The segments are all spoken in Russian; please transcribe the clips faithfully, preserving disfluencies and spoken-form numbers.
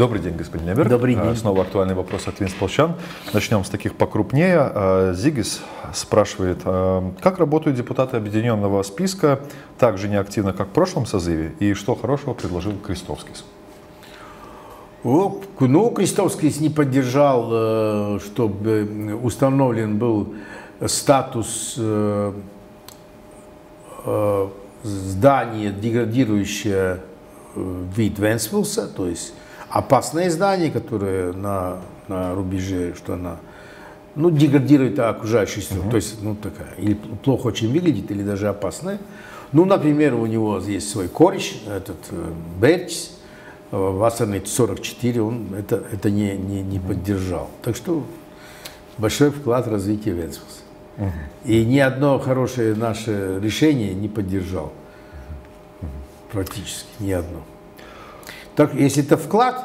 Добрый день, господин Неберг. Добрый день. Снова актуальный вопрос от винсполчан. Начнем с таких покрупнее. Зигис спрашивает, как работают депутаты объединенного списка, так же неактивно, как в прошлом созыве, и что хорошего предложил Крестовскис? Ну, Крестовскис не поддержал, чтобы установлен был статус здания, деградирующее вид Вентспилса, то есть опасное здание, которое на, на рубеже, что она ну, деградирует окружающую среду, uh-huh. то есть ну, такая, или плохо очень выглядит, или даже опасная. Ну, например, у него есть свой кореш, этот Берчс, Вассернет сорок четыре, он это, это не, не, не поддержал. Так что большой вклад в развитие Вентспилса. Uh-huh. И ни одно хорошее наше решение не поддержал. Uh-huh. Практически ни одно. Так, если это вклад,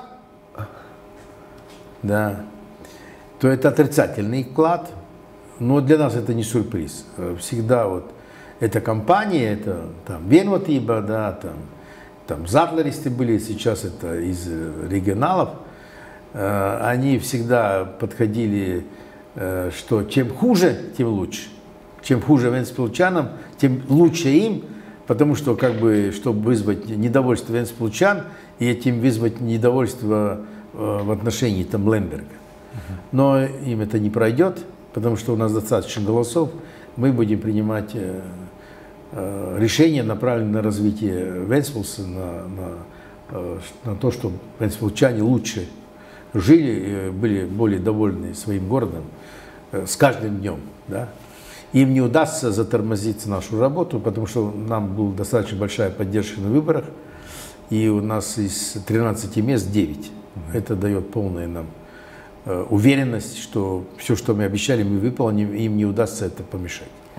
да, то это отрицательный вклад, но для нас это не сюрприз. Всегда вот эта компания, это там Венватиба, да, там, там Затлеристы были, сейчас это из регионалов, э, они всегда подходили, э, что чем хуже, тем лучше. Чем хуже вентспилчанам, тем лучше им, потому что, как бы, чтобы вызвать недовольство вентспилчан, и этим вызвать недовольство э, в отношении там Лемберга. Uh-huh. Но им это не пройдет, потому что у нас достаточно голосов, мы будем принимать э, э, решения, направленные на развитие Вентспилса, на, на, э, на то, чтобы вентспилчане лучше жили, были более довольны своим городом э, с каждым днем. Да? Им не удастся затормозить нашу работу, потому что нам была достаточно большая поддержка на выборах. И у нас из тринадцати мест девять. Mm-hmm. Это дает полную нам э, уверенность, что все, что мы обещали, мы выполним, и им не удастся это помешать. Mm-hmm.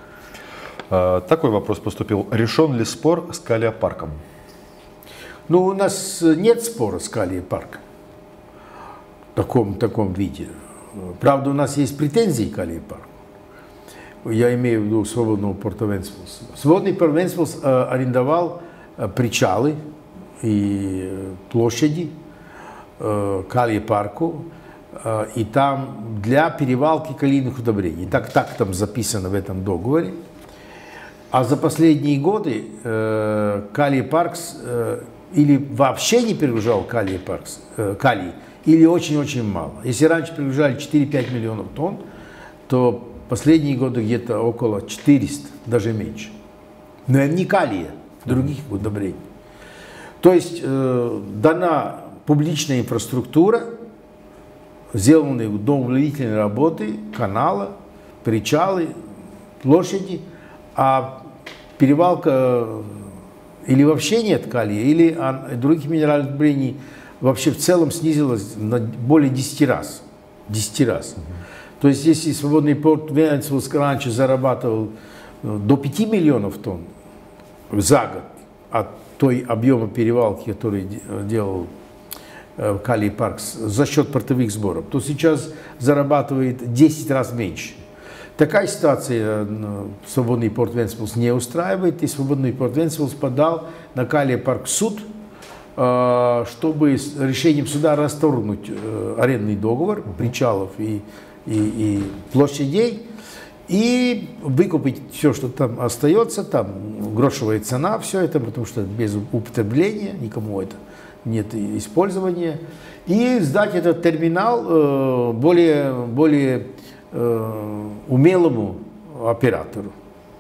а, такой вопрос поступил. Решен ли спор с Калия-парком? Ну, у нас нет спора с Калия-парком в таком, таком виде. Правда, у нас есть претензии к Калия-парку. Я имею в виду свободного порта Вентспилс. Свободный порт Вентспилс э, арендовал причалы и площади э, Калия-парку, э, и там для перевалки калийных удобрений. Так, так там записано в этом договоре. А за последние годы э, Калия-паркс э, или вообще не перегружал Калия-паркс, э, калий, или очень-очень мало. Если раньше перегружали четыре-пять миллионов тонн, то последние годы где-то около четырёхсот, даже меньше. Но не калия, других удобрений. То есть э, дана публичная инфраструктура, сделаны удобрительные работы, канала, причалы, площади, а перевалка или вообще нет калия, или а, других минеральных удобрений вообще в целом снизилась на более десяти раз. десяти раз. Mm-hmm. То есть если свободный порт Вентспилс раньше зарабатывал до пяти миллионов тонн за год от той объема перевалки, который делал э, Калия-паркс за счет портовых сборов, то сейчас зарабатывает десять раз меньше. Такая ситуация э, свободный порт Вентспилс не устраивает, и свободный порт Вентспилс подал на Калия-парк суд, э, чтобы с решением суда расторгнуть э, арендный договор причалов и, и, и площадей, и выкупить все, что там остается, там грошевая цена, все это, потому что без употребления, никому это нет использования, и сдать этот терминал э, более, более э, умелому оператору.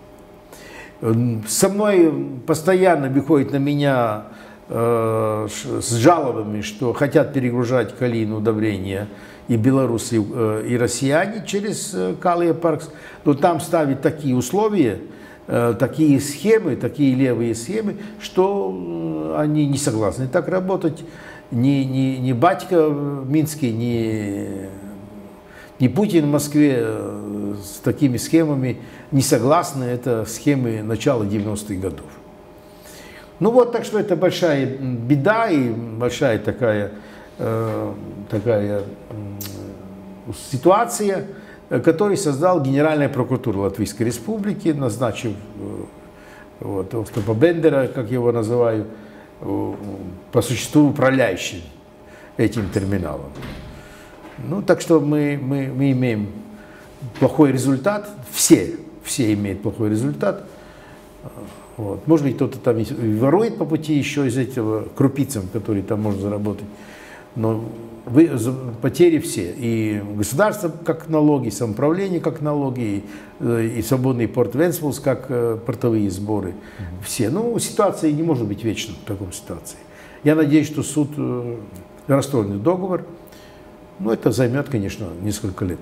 Со мной постоянно выходит на меня э, с жалобами, что хотят перегружать калийные удобрения и белорусы, и россияне через Калия-паркс, но там ставят такие условия, такие схемы, такие левые схемы, что они не согласны так работать. Ни, ни, ни батька в Минске, ни, ни Путин в Москве с такими схемами не согласны. Это схемы начала девяностых годов. Ну вот, так что это большая беда и большая такая такая ситуация, которую создал Генеральная прокуратура Латвийской Республики, назначив вот, Остапа Бендера, как его называю, по существу управляющим этим терминалом. Ну, так что мы, мы, мы имеем плохой результат, все, все имеют плохой результат. Вот. Может быть, кто-то там и ворует по пути еще из этого крупицам, которые там можно заработать. Но вы, потери все. И государство как налоги, самоуправление как налоги, и, и свободный порт Вентспилс как э, портовые сборы. Mm-hmm. Все. Ну, ситуация не может быть вечной в такой ситуации. Я надеюсь, что суд э, расторгнет договор. Но это займет, конечно, несколько лет.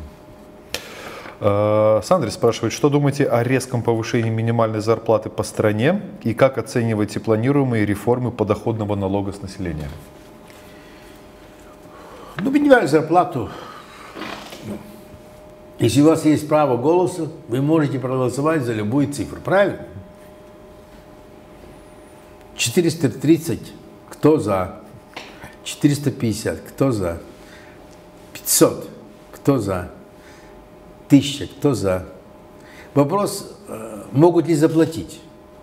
Сандрис спрашивает, что думаете о резком повышении минимальной зарплаты по стране и как оцениваете планируемые реформы подоходного налога с населения? Ну, минимальную зарплату, если у вас есть право голоса, вы можете проголосовать за любую цифру, правильно? четыреста тридцать, кто за? четыреста пятьдесят, кто за? пятьсот, кто за? Тысяча, кто за? Вопрос, могут ли заплатить?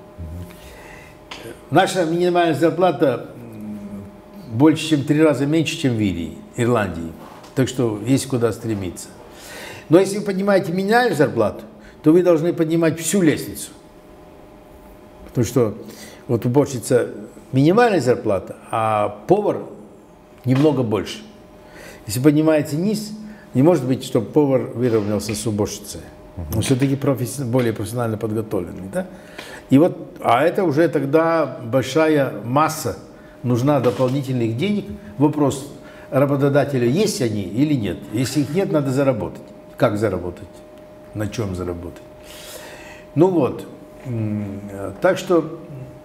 Наша минимальная зарплата больше, чем три раза меньше, чем в Ирии, Ирландии. Так что есть куда стремиться. Но если вы поднимаете минимальную зарплату, то вы должны поднимать всю лестницу. Потому что вот уборщица минимальная зарплата, а повар немного больше. Если поднимаете низ, не может быть, чтобы повар выровнялся с уборщицей. Он все-таки профессионально, более профессионально подготовленный. Да? И вот, а это уже тогда большая масса, нужна дополнительных денег. Вопрос, работодателя есть они или нет. Если их нет, надо заработать. Как заработать? На чем заработать? Ну вот. Так что,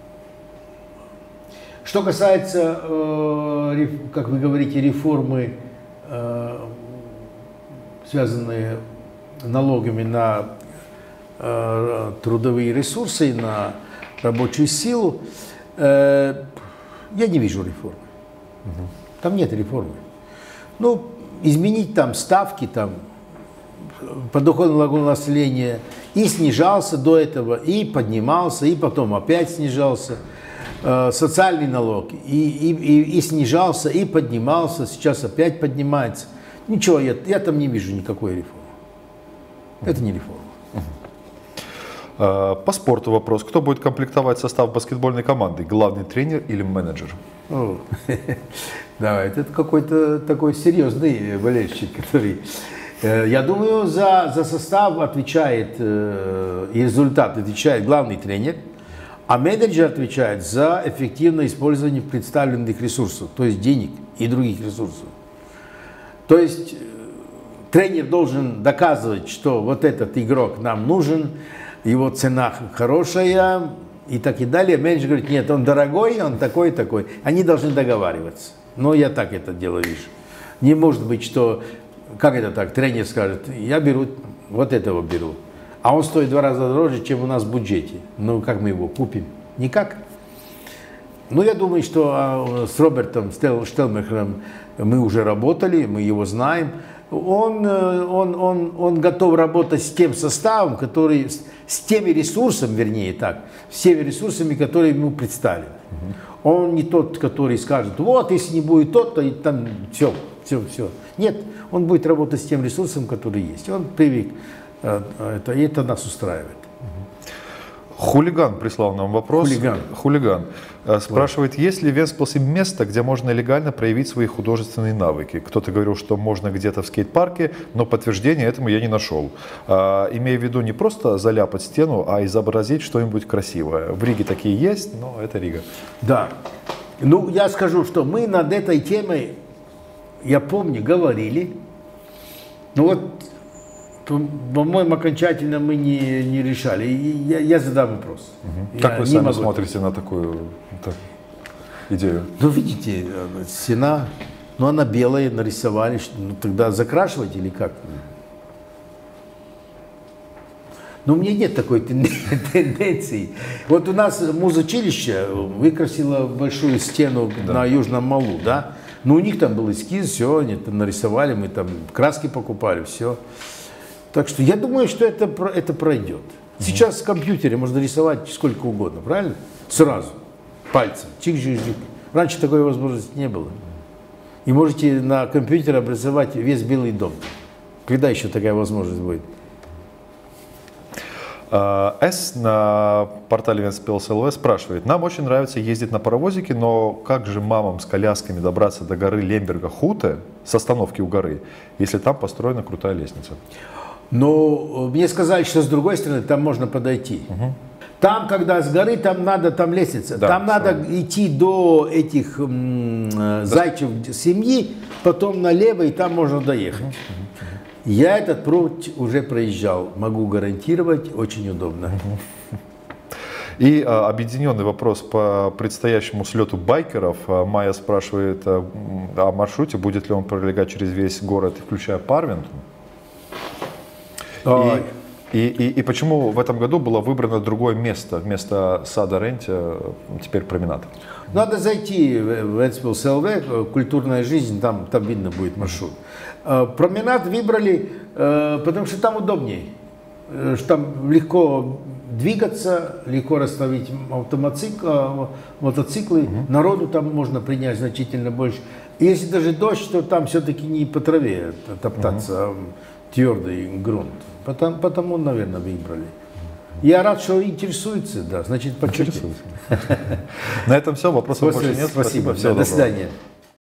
что касается, э, как вы говорите, реформы, э, связанные налогами на э, трудовые ресурсы, на рабочую силу, э, я не вижу реформы. Угу. Там нет реформы. Ну, изменить там ставки, там, подоходный налог на население и снижался до этого, и поднимался, и потом опять снижался. Э, социальный налог и, и, и, и снижался, и поднимался, сейчас опять поднимается. Ничего, я, я там не вижу никакой реформы. Это не реформа. По спорту вопрос. Кто будет комплектовать состав баскетбольной команды? Главный тренер или менеджер? О, да, это какой-то такой серьезный болельщик, который... Я думаю, за, за состав отвечает, и результат отвечает главный тренер, а менеджер отвечает за эффективное использование представленных ресурсов, то есть денег и других ресурсов. То есть тренер должен доказывать, что вот этот игрок нам нужен, его цена хорошая и так и далее. Менеджер говорит, нет, он дорогой, он такой, такой. Они должны договариваться. Но я так это дело вижу. Не может быть, что, как это так, тренер скажет, я беру, вот этого беру. А он стоит в два раза дороже, чем у нас в бюджете. Ну, как мы его купим? Никак. Ну, я думаю, что с Робертом Штелмахером мы уже работали, мы его знаем. Он, он, он, он готов работать с тем составом, который, с теми ресурсами, вернее так, с теми ресурсами, которые ему представлены. Угу. Он не тот, который скажет, вот, если не будет тот, то и там все, все, все. Нет, он будет работать с тем ресурсом, который есть. Он привык, это, и это нас устраивает. Хулиган прислал нам вопрос. Хулиган. Хулиган. Спрашивает, есть ли в Вентспилсе место, где можно легально проявить свои художественные навыки? Кто-то говорил, что можно где-то в скейт-парке, но подтверждения этому я не нашел. А, имея в виду не просто заляпать стену, а изобразить что-нибудь красивое. В Риге такие есть, но это Рига. Да. Ну, я скажу, что мы над этой темой, я помню, говорили. Ну вот, по-моему, окончательно мы не, не решали. И я, я задам вопрос. Угу. Как вы сами могу... смотрите на такую так, идею? Ну, видите, стена, ну, она белая, нарисовали. Ну, тогда закрашивать или как? Но у меня нет такой тенденции. Вот у нас музучилище выкрасило большую стену да. на Южном Малу, да? Ну, у них там был эскиз, все, они там нарисовали, мы там краски покупали, все. Так что я думаю, что это, это пройдет. Сейчас в компьютере можно рисовать сколько угодно, правильно? Сразу, пальцем, чик-чик-чик. Раньше такой возможности не было. И можете на компьютере обрисовать весь Белый дом. Когда еще такая возможность будет? С на портале Вентспилс точка эл ви спрашивает: нам очень нравится ездить на паровозике, но как же мамам с колясками добраться до горы Лемберга-Хуте с остановки у горы, если там построена крутая лестница? Но мне сказали, что с другой стороны там можно подойти. Угу. Там, когда с горы, там надо, там лестница. Да, там надо правильно. Идти до этих м, да. зайчев семьи, потом налево, и там можно доехать. Угу. Я этот путь уже проезжал, могу гарантировать, очень удобно. И а, объединенный вопрос по предстоящему слету байкеров. Майя спрашивает а, о маршруте, будет ли он пролегать через весь город, включая Парвентон. И, и, и, и почему в этом году было выбрано другое место, вместо сада Ренти, теперь променад? Надо зайти в Вентспилс точка эл ви, культурная жизнь, там, там видно будет маршрут. Променад выбрали, потому что там удобнее, что там легко двигаться, легко расставить автомотоциклы, мотоциклы, угу. Народу там можно принять значительно больше. И если даже дождь, то там все-таки не по траве топтаться, угу. а твердый грунт. Потому, потому, наверное, выбрали. Я рад, что интересуется, да, значит, подчеркивается. На этом все, вопросов больше нет. Спасибо, до свидания.